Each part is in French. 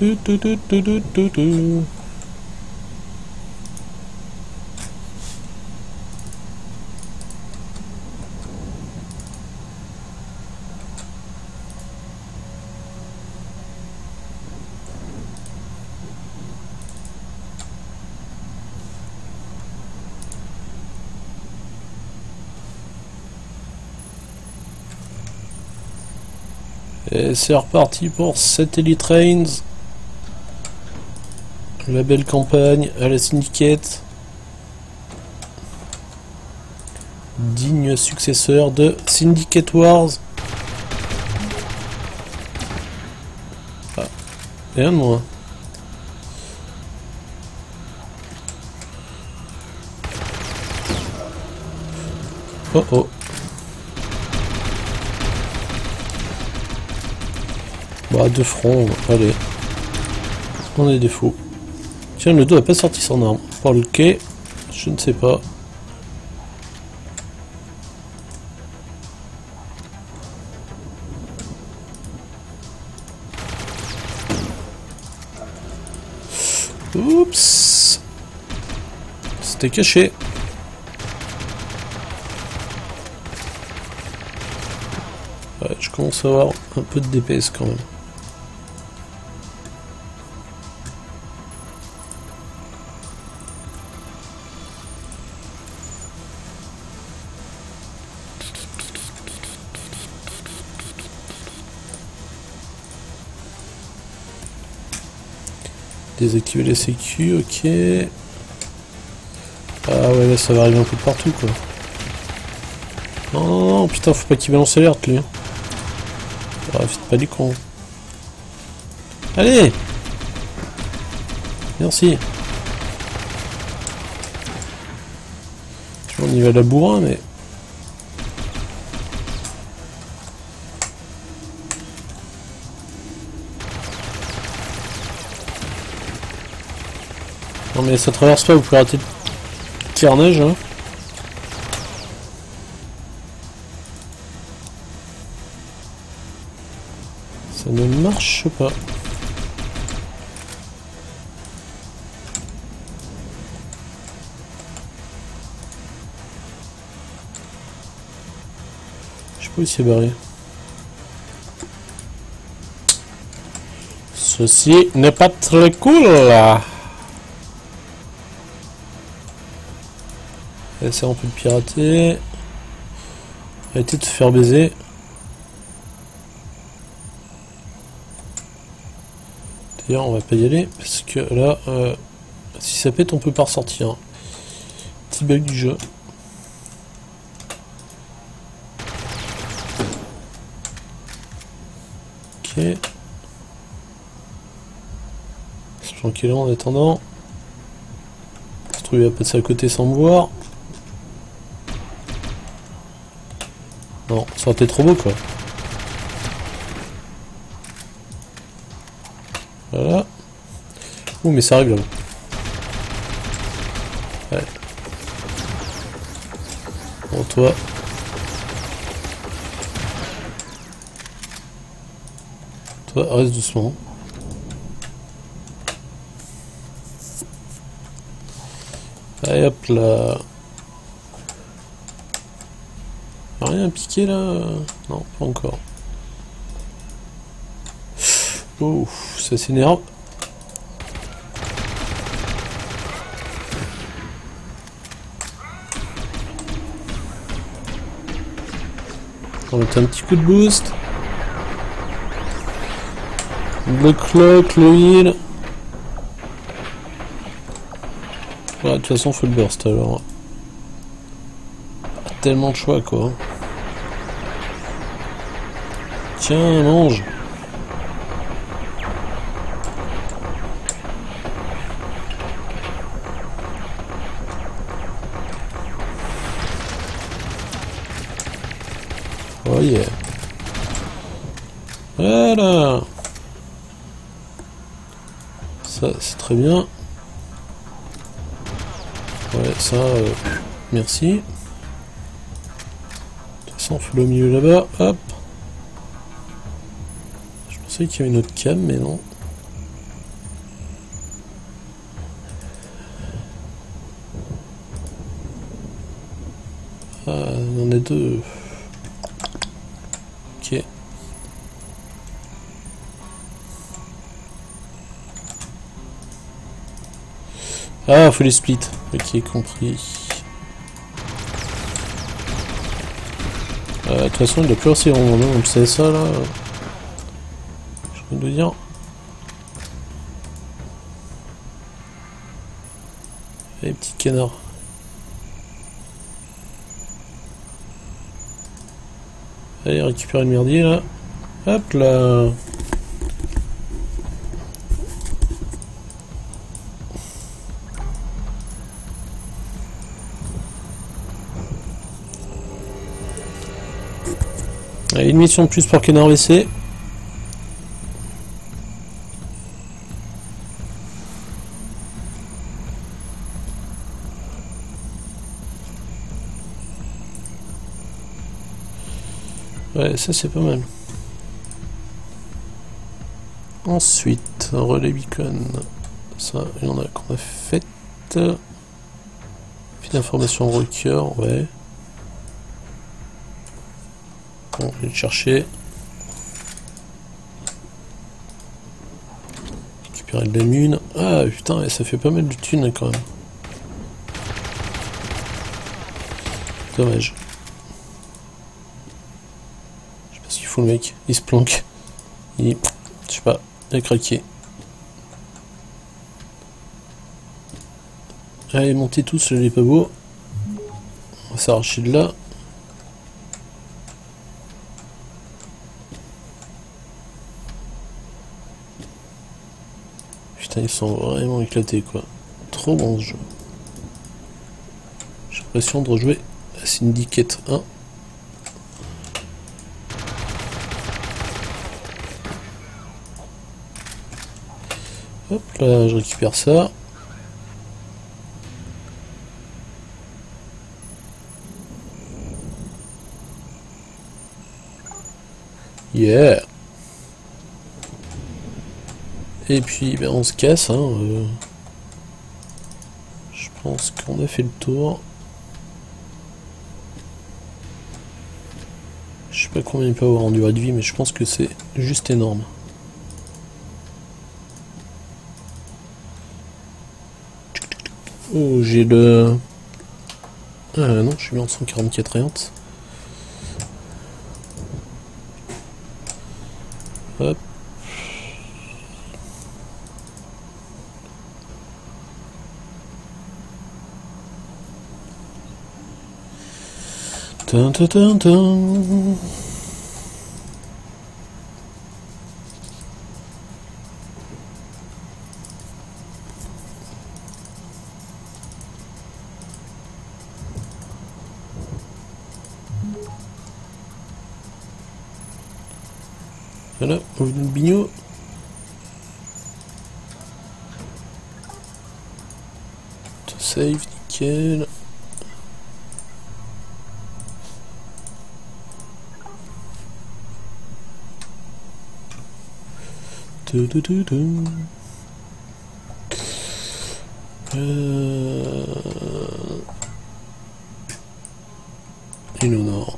Et c'est reparti pour Satellite Reigns. La belle campagne à la Syndicate. Digne successeur de Syndicate Wars. Ah, et un de moins. Oh oh. Bah, de front, allez. On est des fous. Tiens, le dos a pas sorti son arme. Par le quai, je ne sais pas. Oups. C'était caché. Ouais, je commence à avoir un peu de DPS quand même. Désactiver les sécu, ok. Ah ouais, là ça va arriver un peu de partout quoi. Non, non, non, putain, faut pas qu'il balance l'alerte lui. Ah, faites pas du con. Allez! Merci. On y va à la bourrin, mais... Non mais ça traverse pas, vous pouvez rater le carnage hein. Ça ne marche pas. Je sais pas où il s'est barré. Ceci n'est pas très cool là. Ça on peut le pirater. Arrêtez de se faire baiser. D'ailleurs on va pas y aller parce que là si ça pète on peut pas ressortir. Petit bug du jeu. Ok. C'est tranquille en attendant. Se trouve il va passer à côté sans me voir. Non, ça aurait été trop beau quoi. Voilà. Ouh mais ça arrive là. Ouais. Bon toi. Toi reste doucement. Allez hop là. Rien à piquer là? Non, pas encore. Oh, ça s'énerve. On va mettre un petit coup de boost. Le clock, le heal. Ouais, de toute façon, faut le burst alors. Pas tellement de choix quoi. Tiens, mange. Oh yeah. Voilà. Ça, c'est très bien. Ouais, ça, merci. De toute façon, on fait le milieu là-bas. Hop. Je pensais qu'il y avait une autre cam, mais non. deux. Ok. Ah, faut les split. Ok, compris. De toute façon, il doit plus assez rond, non? On sait ça là. Je viens de dire. Allez, petit canard. Allez, récupérer le merdier là. Hop là. Allez, une mission de plus pour Canard WC. Ouais, ça c'est pas mal. Ensuite, relais beacon. Ça, il y en a qu'on a fait. Puis d'informations rocker, ouais. Bon, je vais le chercher. Récupérer de la mine. Ah putain, ça fait pas mal de thunes quand même. Dommage. Je sais pas ce qu'il faut le mec. Il se planque. Je sais pas, il a craqué. Allez, montez tous, les pas beau. On va s'arracher de là. Putain, ils sont vraiment éclatés quoi. Trop bon ce jeu. J'ai l'impression de rejouer à Syndicate 1. Hop là, je récupère ça. Yeah. Et puis ben, on se casse, hein. Je pense qu'on a fait le tour. Je sais pas combien il peut avoir en durée de vie, mais je pense que c'est juste énorme. Oh, j'ai le... Ah non, je suis mis en 144 réantes. Hop. Dun, dun, dun, dun. Voilà, on veut le bignot. Save, nickel. Il en a.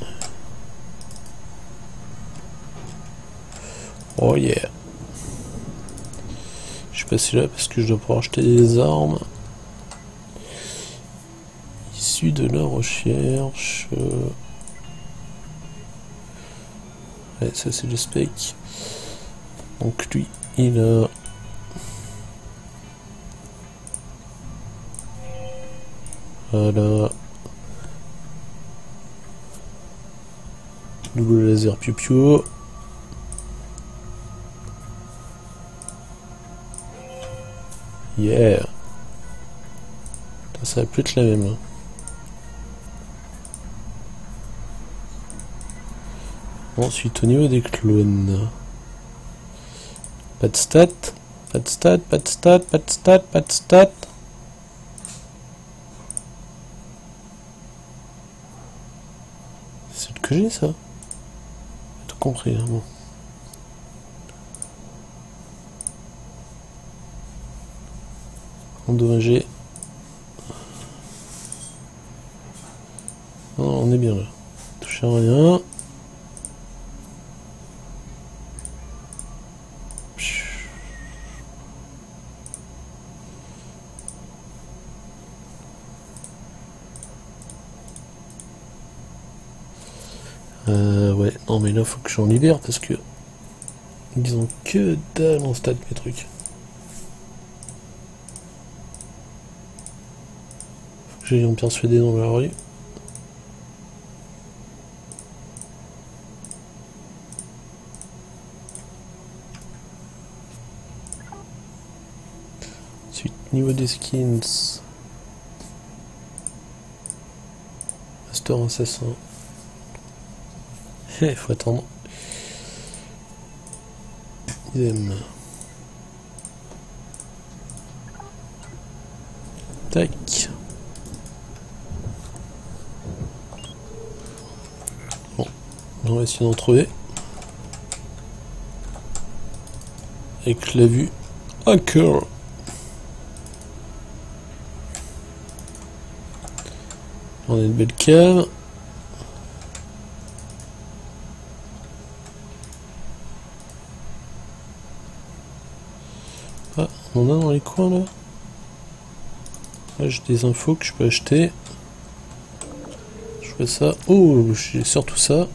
Oh yeah. Je suis passé là parce que je dois pouvoir acheter des armes. Issu de la recherche. Ouais, ça c'est le spec. Donc lui, il a... Voilà. Double laser piou-piou. Yeah. Ça va plus être la même. Ensuite, au niveau des clones. Pas de stats. Pas de stats, pas de stats, pas de stats, pas de stats. C'est le que j'ai ça. J'ai tout compris, hein, bon. Endommagé. Non, on est bien là. Je fais rien. Ouais, non mais là faut que j'en libère parce que ils ont que dalle en stade mes trucs. Faut que j'aille en persuader dans la rue. Ensuite, niveau des skins. Master assassin. Il faut attendre. Idem. Tac. Bon, on va essayer d'en trouver. Avec la vue. Hacker. On a une belle cave. Ah, on en a dans les coins là. Là j'ai des infos que je peux acheter. Je fais ça. Oh, j'ai surtout ça.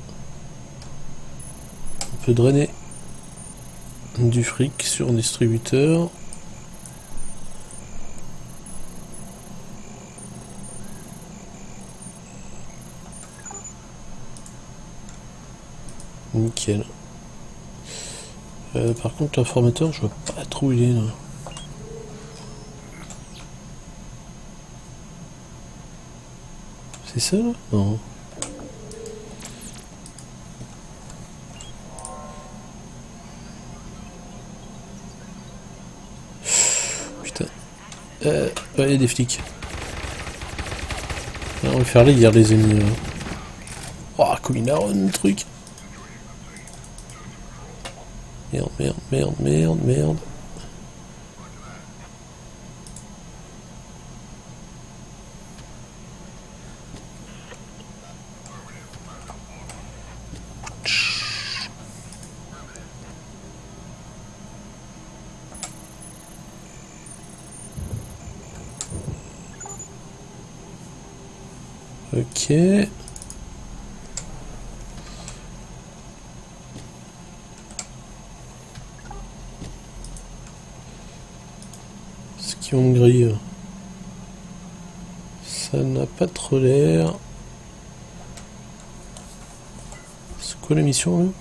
On peut drainer du fric sur un distributeur. Nickel. Par contre l'informateur je vois pas trop où il est là. C'est ça là? Non. Putain. Ouais, il y a des flics. On va faire les guerres les ennemis là. Oh, comme il a un truc. Merde, merde, merde, merde, merde. Ok. De grille. Ça n'a pas trop l'air. C'est quoi la mission là?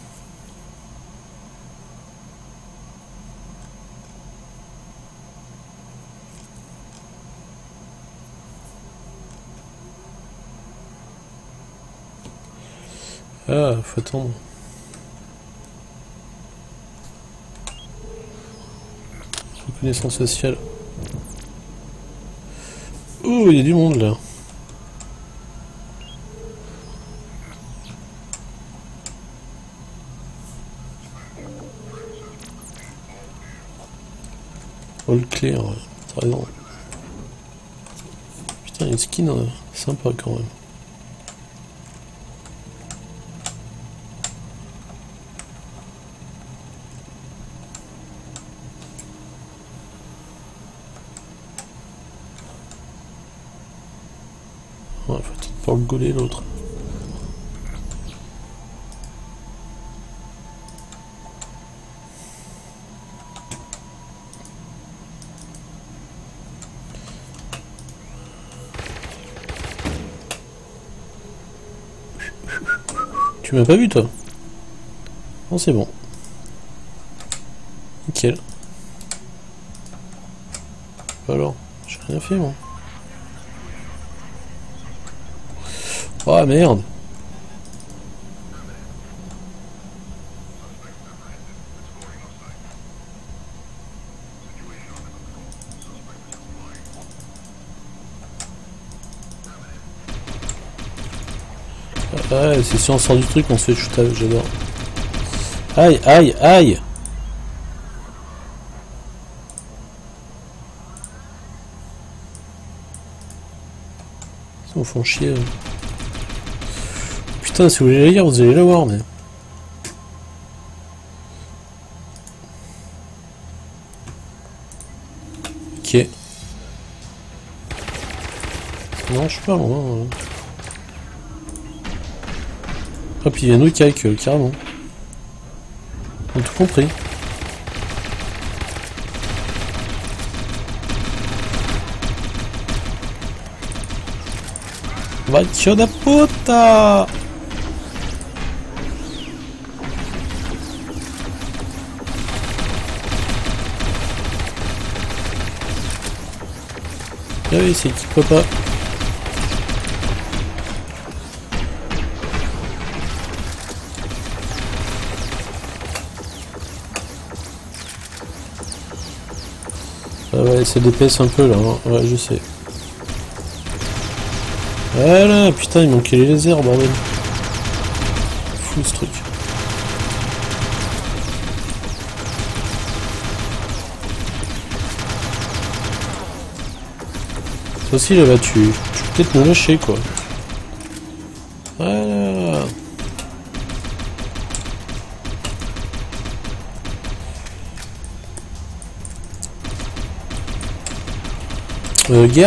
Ah, faut attendre. Reconnaissance sociale. Oh, il y a du monde là. All clear, ouais. T'as raison. Putain, il y a une skin sympa quand même. Ouais, faut peut-être pas le gauler l'autre. Tu m'as pas vu toi? Non, c'est bon. Nickel. Alors, j'ai rien fait moi. Oh merde. Ouais, c'est si on sort du truc, on se fait shooter, j'adore. Aïe, aïe, aïe. Ils me font chier. Putain, si vous voulez la lire, vous allez la voir, mais... Ok. Non, je suis pas loin. Ah, puis il y a un autre avec, carrément. On a tout compris. Vecchio da puta! Ah oui, c'est qui papa. Ah ouais, ça dépaisse un peu là, hein. Ouais, je sais. Voilà, putain, il manquait les lasers, bordel. Fou ce truc. Toi aussi là-bas, tu peux peut-être me lâcher quoi. Voilà. Guerre.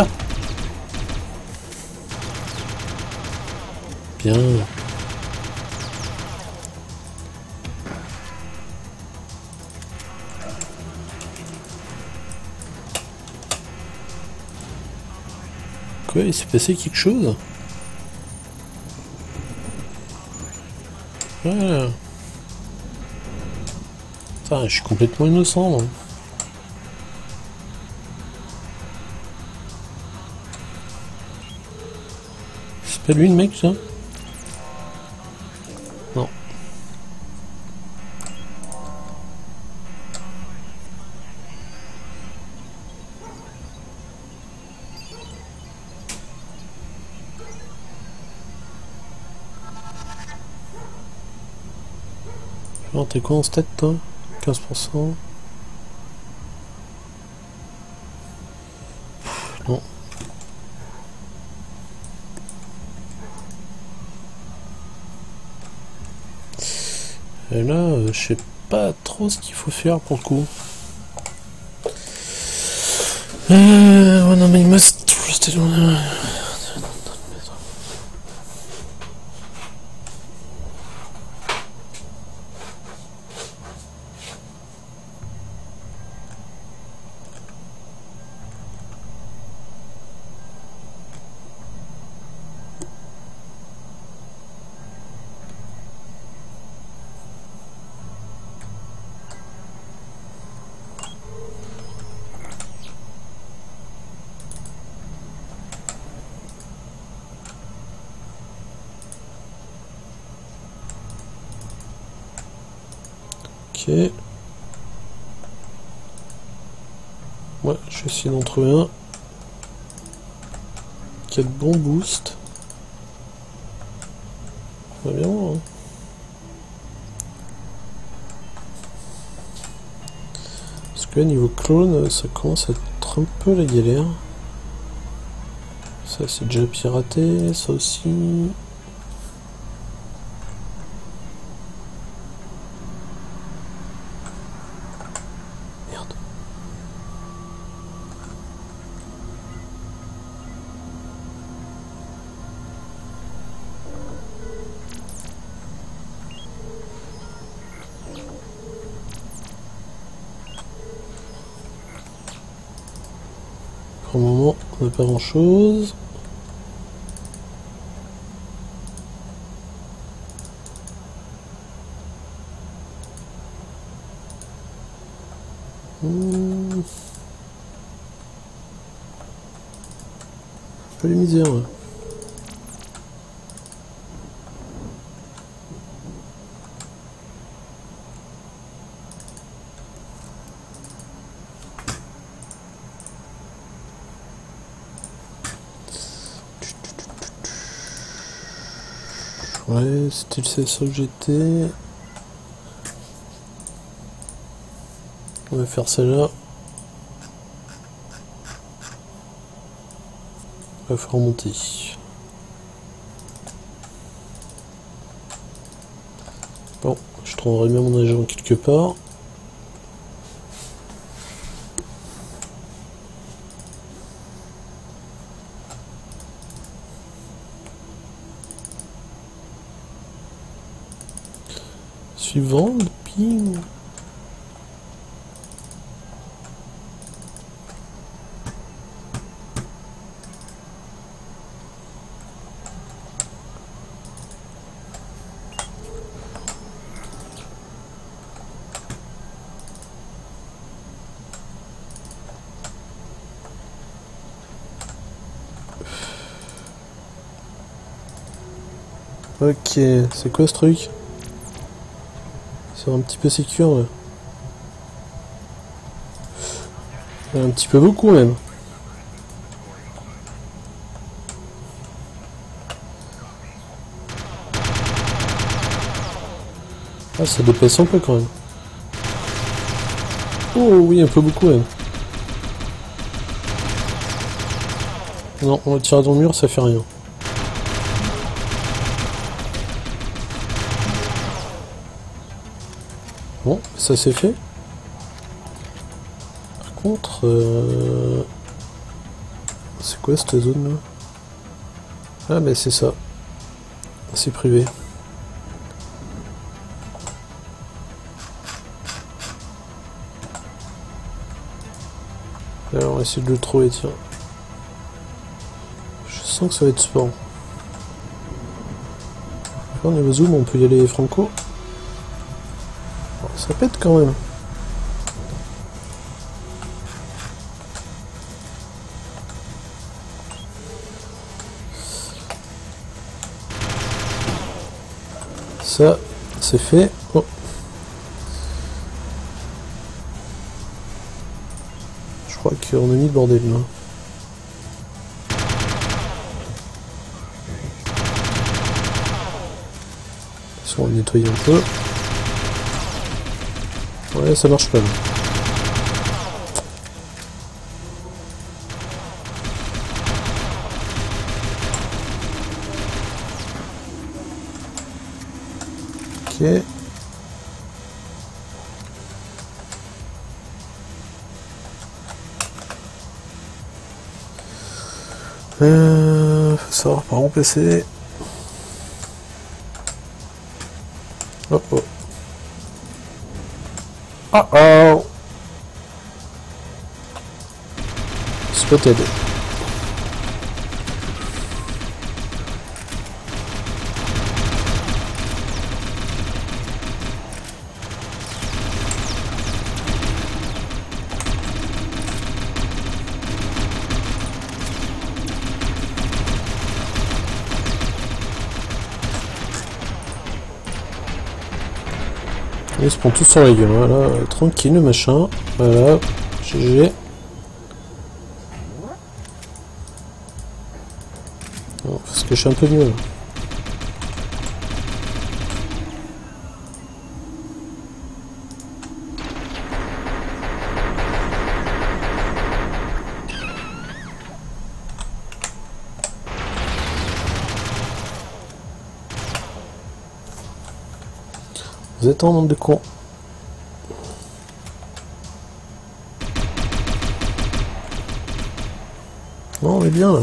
Bien. Quoi, il s'est passé quelque chose? Voilà. Putain, je suis complètement innocent, moi. C'est pas lui le mec, ça? Non. Alors, t'es quoi en stat, toi? 15%. Non. Et là, je sais pas trop ce qu'il faut faire pour le coup. One of my most trusted one. Ok. Ouais, je vais essayer d'en trouver un qui a de bons boosts. Ça va bien, hein. Parce que là, niveau clone, ça commence à être un peu la galère. Ça, c'est déjà piraté, ça aussi. Pour le moment, on n'a pas grand chose. Un peu les misères. Ouais. Ouais, c'était le CSO que j'étais. On va faire celle-là. On va faire remonter. Je trouverai bien mon agent quelque part. Suivant, ping. Ok, c'est quoi ce truc? C'est un petit peu sécure, ouais. Un petit peu beaucoup même. Ah, ça dépasse un peu quand même. Oh oui, un peu beaucoup même. Non, on va tirer dans le mur, ça fait rien. Bon, ça c'est fait. Par contre, c'est quoi cette zone là? Ah mais c'est ça. C'est privé. Alors on va essayer de le trouver, tiens. Je sens que ça va être sport. Là, niveau zoom, on peut y aller franco. Ça pète quand même. Ça, c'est fait. Oh. Je crois qu'on a mis le bordel là. On va nettoyer un peu. Ouais, ça marche pas. Ok. Faut savoir par remplacer. Oh oh. Oh oh. Spotted. Ils se prennent tous sur la gueule, voilà, tranquille le machin, voilà, GG. Bon, faut se cacher un peu mieux là. Vous êtes en nombre de cons. Non, on est bien là.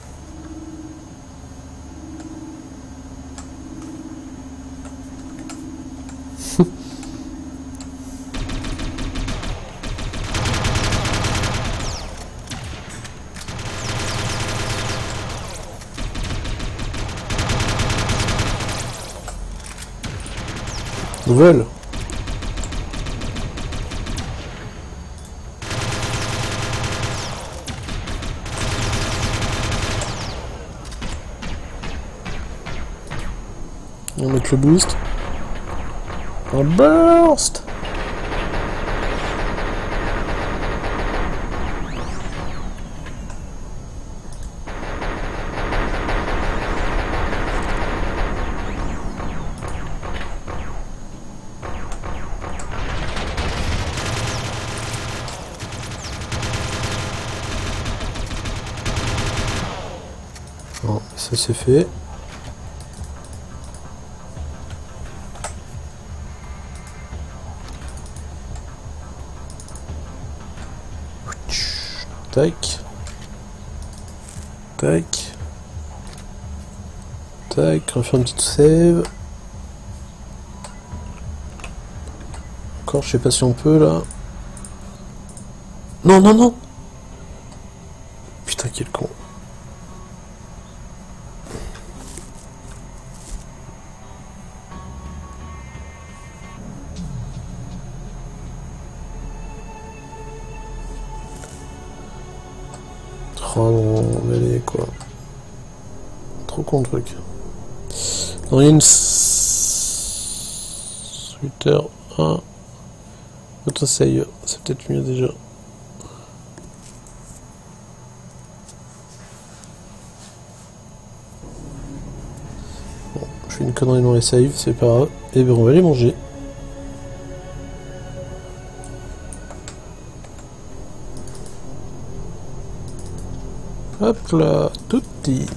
Nouvelle. On va mettre le boost. Un burst. Bon, ça c'est fait. Tac. Tac. Tac, on fait un petit save. Encore, je sais pas si on peut là. Non, non, non. Putain, quel con. Oh non, mais allez, quoi. Trop con le truc. Non, il y a une Twitter 1. Autosave, c'est peut-être mieux déjà. Bon, je fais une connerie dans les saves, c'est pas grave. Et ben on va les manger. Hop là, tout petit.